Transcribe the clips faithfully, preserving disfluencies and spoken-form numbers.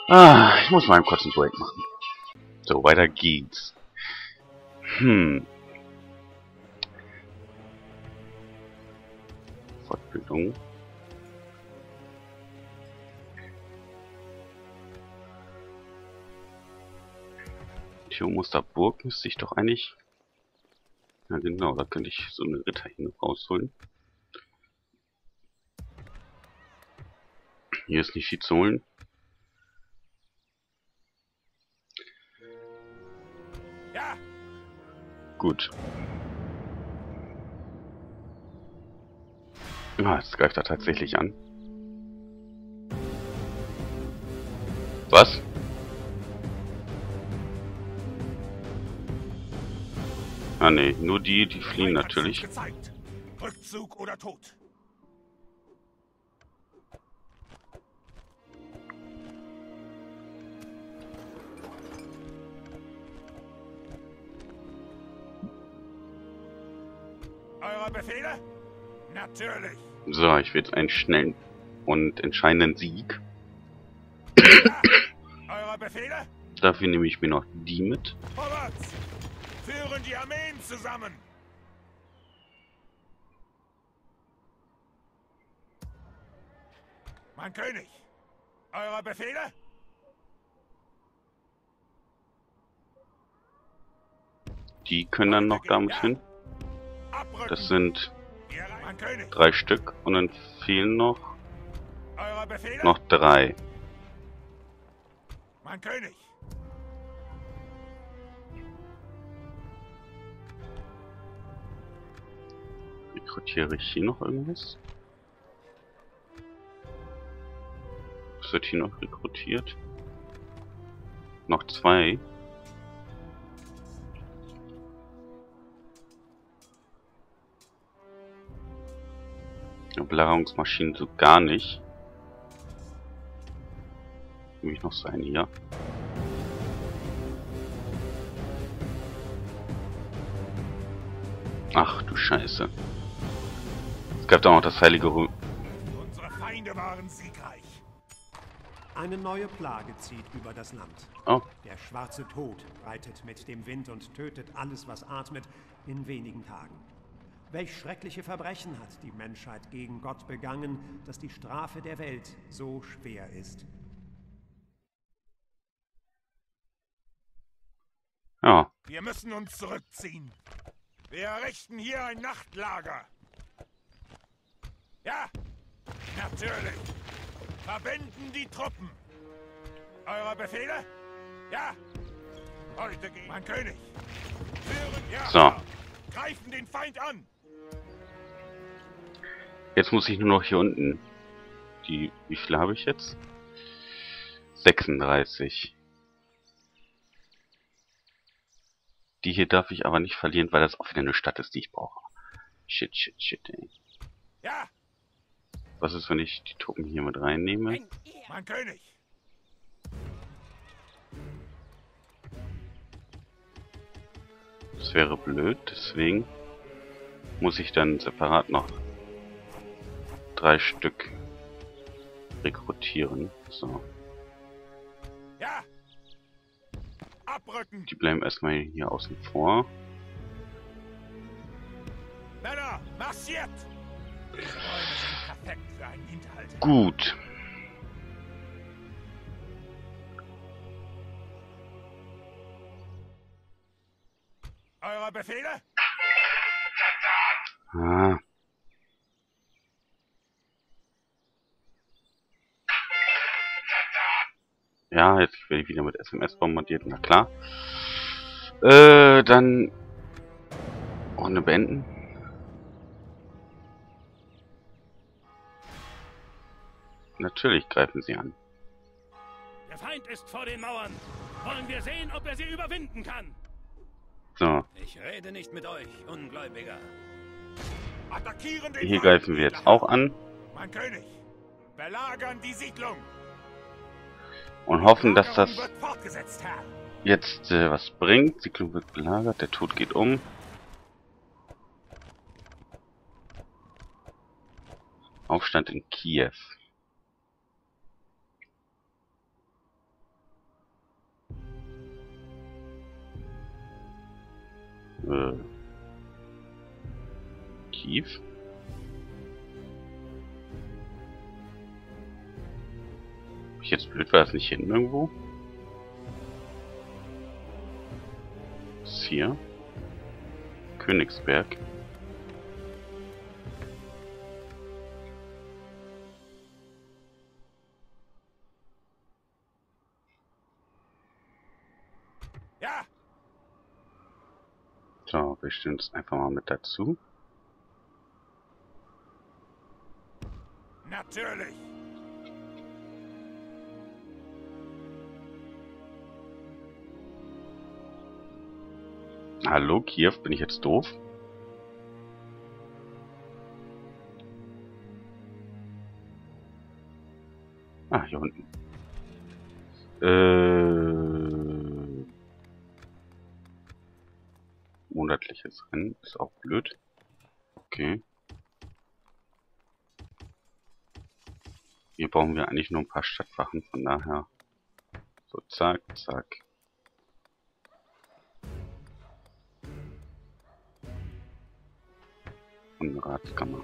Ah, ich muss mal einen kurzen Break machen. So, weiter geht's. Hm. Fortbildung. Theomuster Burg müsste ich doch eigentlich... Ja genau, da könnte ich so eine Ritter hier rausholen. Hier ist nicht viel zu holen. Ja. Gut. Ah, jetzt greift er tatsächlich an. Was? Ah ne, nur die, die fliehen natürlich. Gezeigt. Rückzug oder Tod. Eure Befehle? Natürlich. So, ich will jetzt einen schnellen und entscheidenden Sieg. Ja. Eure Befehle? Dafür nehme ich mir noch die mit. Vorwärts. Führen die Armeen zusammen. Mein König. Eure Befehle? Die können dann noch damit Ja. hin. Abrücken. Das sind Mein König. drei Stück und dann fehlen noch Eure Befehle? noch drei. Mein König. Rekrutiere ich hier noch irgendwas? Was wird hier noch rekrutiert? Noch zwei. Belagerungsmaschinen so gar nicht. Nehme ich noch so eine hier. Ach du Scheiße. Es gab da noch das heilige Rö... Unsere Feinde waren siegreich. Eine neue Plage zieht über das Land. Oh, Der schwarze Tod reitet mit dem Wind und tötet alles, was atmet, in wenigen Tagen. Welch schreckliche Verbrechen hat die Menschheit gegen Gott begangen, dass die Strafe der Welt so schwer ist? ja. Wir müssen uns zurückziehen. Wir errichten hier ein Nachtlager. Ja, natürlich. Verbinden die Truppen. Eure Befehle? Ja. Heute gegen mein König. Führen, ja. So. Greifen den Feind an. Jetzt muss ich nur noch hier unten. Die. Wie viele habe ich jetzt? sechsunddreißig. Die hier darf ich aber nicht verlieren, weil das auch wieder eine Stadt ist, die ich brauche. Shit, shit, shit, ey. Ja, Was ist, wenn ich die Truppen hier mit reinnehme? mein König. Das wäre blöd, deswegen muss ich dann separat noch drei Stück rekrutieren. So. Ja. Abrücken. Die bleiben erstmal hier außen vor. Männer, marschiert. Diese Räume sind perfekt für einen Hinterhalt. Gut. Eure Befehle? Ah. Ja, jetzt werde ich wieder mit S M S bombardiert, na klar. Äh, dann Runde beenden. Natürlich greifen sie an. Der Feind ist vor den Mauern. Wollen wir sehen, ob er sie überwinden kann. So, Ich rede nicht mit euch, Ungläubiger. Attackieren den hier Feind. greifen wir jetzt auch an Mein König. Belagern die Siedlung. und hoffen, dass das Belagerung wird fortgesetzt, Herr. jetzt äh, was bringt. Siedlung wird belagert, der Tod geht um. Aufstand in Kiew. Äh. Kiew? Bin ich jetzt blöd, war das nicht hinten irgendwo? Was ist hier? Königsberg. Ja, So, wir stellen uns einfach mal mit dazu. natürlich. Hallo, Kiew, bin ich jetzt doof? Ah, hier unten. Äh, monatliches Rennen ist auch blöd. Okay. Hier brauchen wir eigentlich nur ein paar Stadtwachen, von daher. So, zack, zack. Und eine Ratskammer.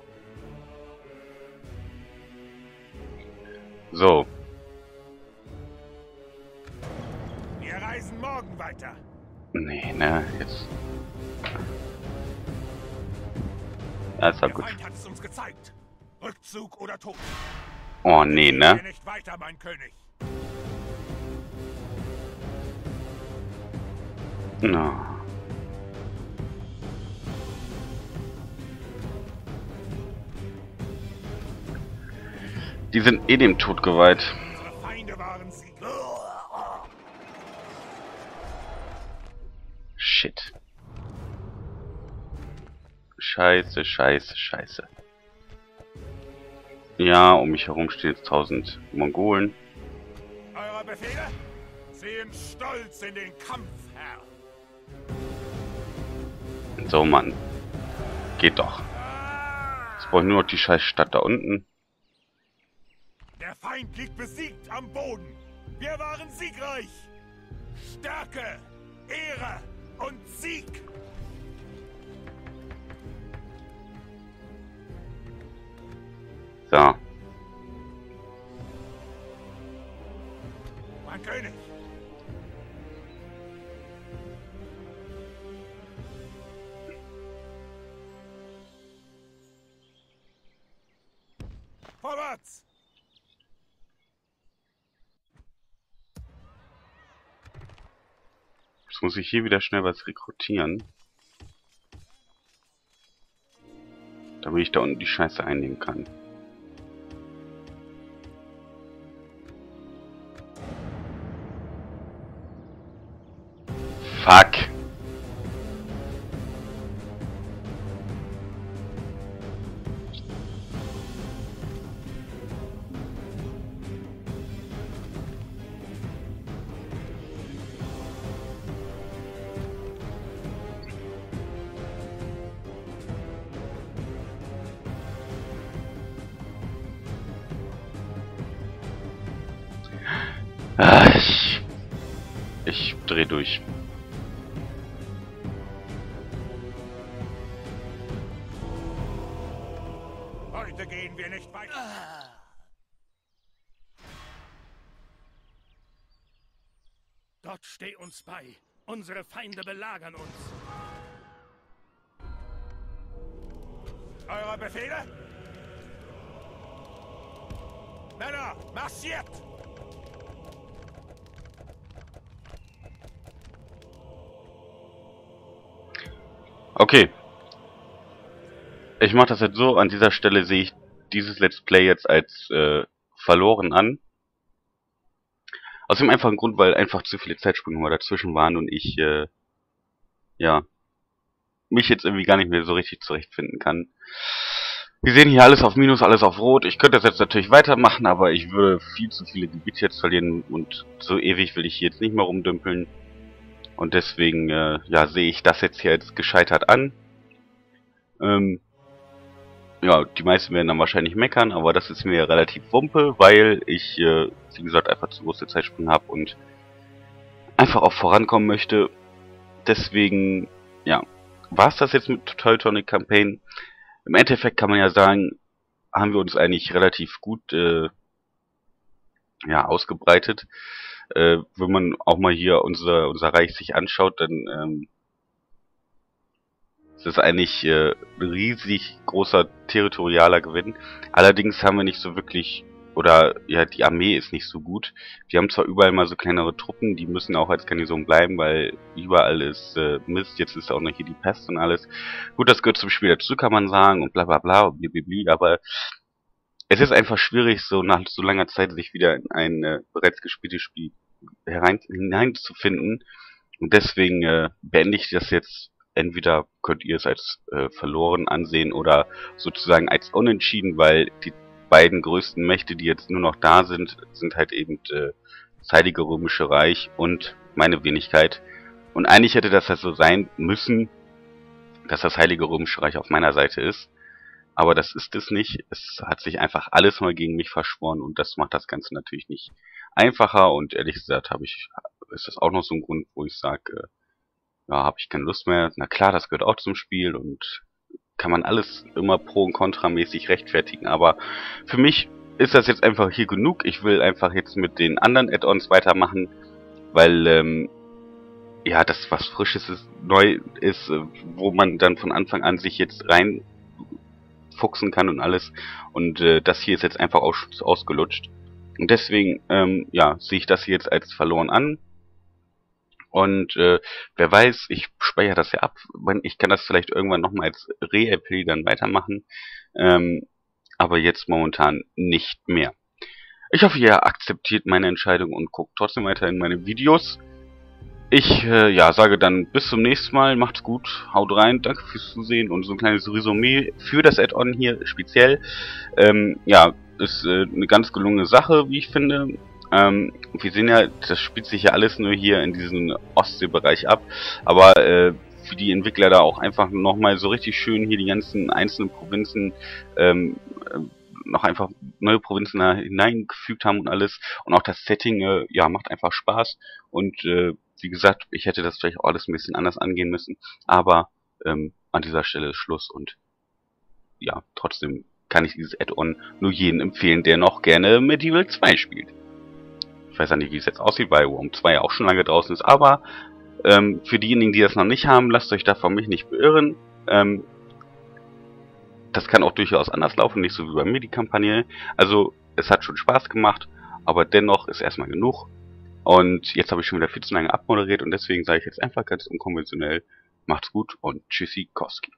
So. Wir reisen morgen weiter. Nee, ne, jetzt. Ja, ist Der halt gut. Feind hat es uns gezeigt. Rückzug oder Tod. Oh, nee, Gehen ne? wir nicht weiter, mein König. Na. Die sind eh dem Tod geweiht. Unsere Feinde waren sie. Shit. Scheiße, scheiße, scheiße. Ja, um mich herum stehen jetzt tausend Mongolen. Eure Befehle? Sehen stolz in den Kampf, Herr. So, Mann. Geht doch. Jetzt brauche ich nur noch die scheiß Stadt da unten. Der Feind liegt besiegt am Boden. Wir waren siegreich. Stärke, Ehre und Sieg. So. Mein König. Vorwärts! Jetzt muss ich hier wieder schnell was rekrutieren. Damit ich da unten die Scheiße einnehmen kann. Fuck. Ah, ich, ich dreh durch. Heute gehen wir nicht weiter. Gott steh uns bei. Unsere Feinde belagern uns. Eure Befehle? Männer, marschiert! Okay. Ich mache das jetzt so, an dieser Stelle sehe ich dieses Let's Play jetzt als äh, verloren an. Aus dem einfachen Grund, weil einfach zu viele Zeitsprünge mal dazwischen waren und ich, äh, ja, mich jetzt irgendwie gar nicht mehr so richtig zurechtfinden kann. Wir sehen hier alles auf Minus, alles auf Rot. Ich könnte das jetzt natürlich weitermachen, aber ich würde viel zu viele Gebiete jetzt verlieren und so ewig will ich hier jetzt nicht mehr rumdümpeln. Und deswegen, äh, ja, sehe ich das jetzt hier als gescheitert an. Ähm, ja, die meisten werden dann wahrscheinlich meckern, aber das ist mir relativ wumpe, weil ich, äh, wie gesagt, einfach zu große Zeitsprünge habe und einfach auch vorankommen möchte. Deswegen, ja, war es das jetzt mit Teutonic Campaign? Im Endeffekt kann man ja sagen, haben wir uns eigentlich relativ gut äh, ja, ausgebreitet. Äh, wenn man auch mal hier unser, unser Reich sich anschaut, dann ähm, es ist eigentlich äh, ein riesig großer territorialer Gewinn. Allerdings haben wir nicht so wirklich, oder ja, die Armee ist nicht so gut. Wir haben zwar überall mal so kleinere Truppen, die müssen auch als Garnison bleiben, weil überall ist äh, Mist. Jetzt ist auch noch hier die Pest und alles. Gut, das gehört zum Spiel dazu, kann man sagen, und bla bla bla und blablabla, aber es ist einfach schwierig, so nach so langer Zeit sich wieder in ein äh, bereits gespieltes Spiel herein, hineinzufinden. Und deswegen äh, beende ich das jetzt. Entweder könnt ihr es als äh, verloren ansehen oder sozusagen als unentschieden, weil die beiden größten Mächte, die jetzt nur noch da sind, sind halt eben äh, das Heilige Römische Reich und meine Wenigkeit. Und eigentlich hätte das halt so sein müssen, dass das Heilige Römische Reich auf meiner Seite ist. Aber das ist es nicht. Es hat sich einfach alles mal gegen mich verschworen und das macht das Ganze natürlich nicht einfacher. Und ehrlich gesagt habe ich, ist das auch noch so ein Grund, wo ich sage, äh, ja, habe ich keine Lust mehr. Na klar, das gehört auch zum Spiel und kann man alles immer pro und contra mäßig rechtfertigen. Aber für mich ist das jetzt einfach hier genug. Ich will einfach jetzt mit den anderen Add-ons weitermachen, weil ähm, ja, das was Frisches ist, neu ist, äh, wo man dann von Anfang an sich jetzt rein fuchsen kann und alles. Und äh, das hier ist jetzt einfach aus, ausgelutscht. Und deswegen, ähm, ja, sehe ich das hier jetzt als verloren an. Und äh, wer weiß, ich speichere das ja ab. Ich kann das vielleicht irgendwann nochmal als Re-L P dann weitermachen. Ähm, aber jetzt momentan nicht mehr. Ich hoffe, ihr akzeptiert meine Entscheidung und guckt trotzdem weiterhin meine Videos. Ich äh, ja, sage dann bis zum nächsten Mal. Macht's gut, haut rein, danke fürs Zusehen und so ein kleines Resümee für das Add-on hier speziell. Ähm, ja, ist äh, eine ganz gelungene Sache, wie ich finde. Ähm, wir sehen ja, das spielt sich ja alles nur hier in diesem Ostseebereich ab, aber äh, für die Entwickler da auch einfach nochmal so richtig schön hier die ganzen einzelnen Provinzen ähm, äh, noch einfach neue Provinzen da hineingefügt haben und alles und auch das Setting, äh, ja, macht einfach Spaß und äh, wie gesagt, ich hätte das vielleicht auch alles ein bisschen anders angehen müssen, aber ähm, an dieser Stelle ist Schluss und ja, trotzdem kann ich dieses Add-on nur jedem empfehlen, der noch gerne Medieval zwei spielt. Ich weiß ja nicht, wie es jetzt aussieht, weil Worm zwei ja auch schon lange draußen ist, aber ähm, für diejenigen, die das noch nicht haben, lasst euch da von mich nicht beirren. Ähm, das kann auch durchaus anders laufen, nicht so wie bei mir die Kampagne. Also, es hat schon Spaß gemacht, aber dennoch ist erstmal genug. Und jetzt habe ich schon wieder viel zu lange abmoderiert und deswegen sage ich jetzt einfach ganz unkonventionell, macht's gut und tschüssi Koski.